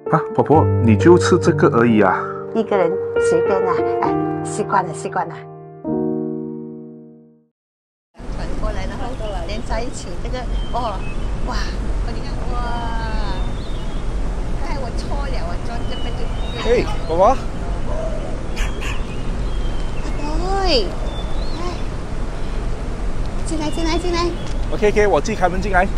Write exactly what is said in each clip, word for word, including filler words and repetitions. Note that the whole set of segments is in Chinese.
啊，婆婆，你就吃这个而已啊？ 一个人随便啦，哎，习惯了，习惯了。传过来，然后连在一起，这个哦，哇，我你看，哇，哎，我错了，我装这边就。 嘿，婆婆。 对，哎，进来，进来，进来。 OK OK， 我自己开门进来。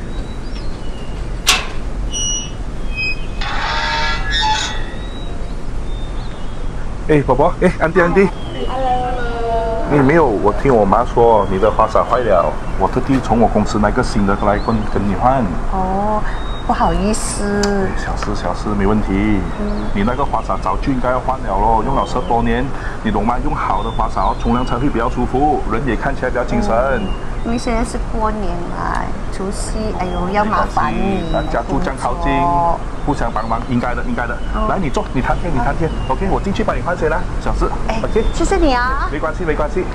哎，宝宝，哎，安迪安迪。Hello。你没有，我听我妈说你的花洒坏了，我特地从我公司拿个新的来跟跟你换。 哦，不好意思。 小事小事，没问题。嗯。你那个花洒早就应该要换了咯，用了十多年，你懂吗？用好的花洒哦，冲凉才会比较舒服，人也看起来比较精神。嗯，因为现在是过年嘛，除夕，哎呦，要麻烦你。大家互相靠近，互相帮忙，应该的，应该的。哦、来，你坐，你谈天，你谈天。哦、OK， 我进去帮你换水啦，小事。哎 ，OK， 谢谢你啊。 没关系，没关系。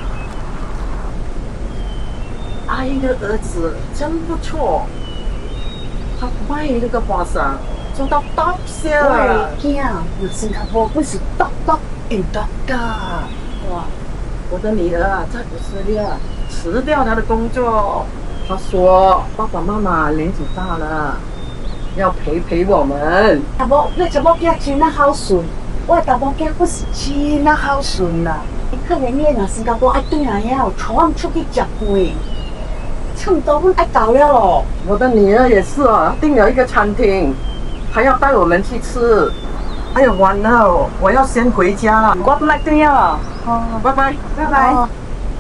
阿姨的儿子真不错，他卖那个花洒做到 top 线了。对呀，有新加坡不是 top top in top 的。哇！我的女儿啊，在以色列辞掉她的工作，她说爸爸妈妈年纪大了，要陪陪我们。大伯，你怎么家真那孝顺？我大伯家不是真那孝顺啦。可能你那新加坡爱对人要闯出去吃饭，差不多爱搞了咯。我的女儿也是啊，订了一个餐厅，还要带我们去吃。哎呀，完了，我要先回家了。我不来对了。哦，拜拜，拜拜。哦、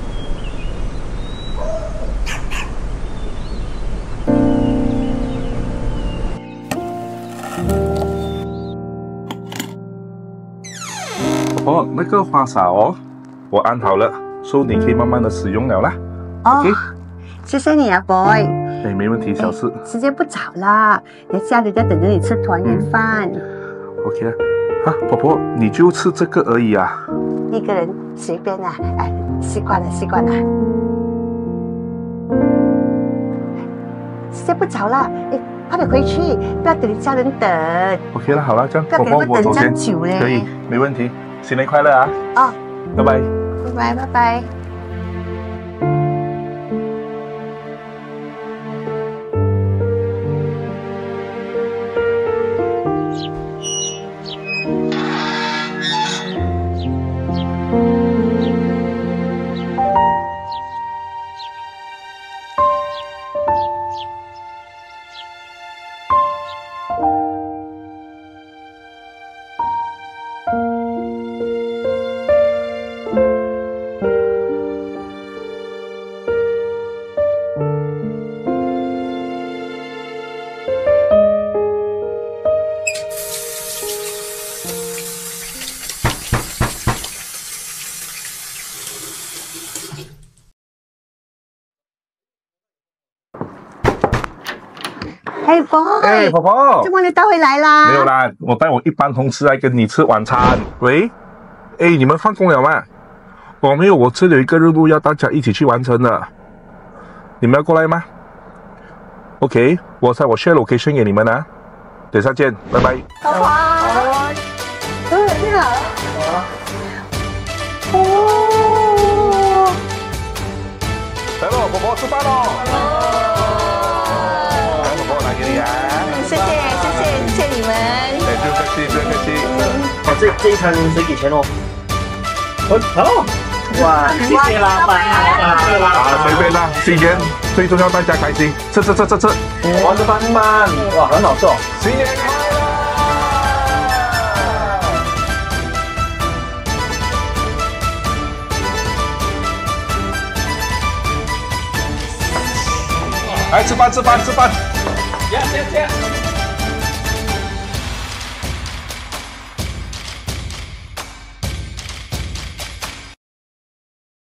婆婆，那个花洒哦，我安好了，所以你可以慢慢的使用了啦。 哦 ，OK， 谢谢你啊 ，boy。 哎，没问题，小事。 时间不早啦，等下人家等着你吃团圆饭。嗯、 OK 啊，啊，婆婆，你就吃这个而已啊？ 一个人随便啦，哎，习惯了，习惯了。时间不早了，哎，快点回去，不要等家人等。 OK 了，好了，这样， 不要给他们等这样久嘞。 可以，没问题，新年快乐啊！ 哦， 拜拜， 拜拜，拜拜。嘿 ，boy， 哎，婆婆， 怎么你带回来啦？ 没有啦，我带我一班同事来跟你吃晚餐。喂，哎，你们放工了吗？我没有，我这里有一个任务要大家一起去完成的，你们要过来吗 ？OK， 我在我 share location 给你们啊，等下见，拜拜。 婆婆，嗯，你好。哦， 来喽，婆婆吃饭喽。 谢谢谢谢谢谢你们， 哎，不用客气，不用客气。 哦，这这一餐谁给钱哦？我好，哇，谢谢老板啊，随便啦，新年最重要大家开心，吃吃吃吃吃， 玩的慢慢，哇，很好做， 新年快乐！来吃饭吃饭吃饭， 谢谢谢。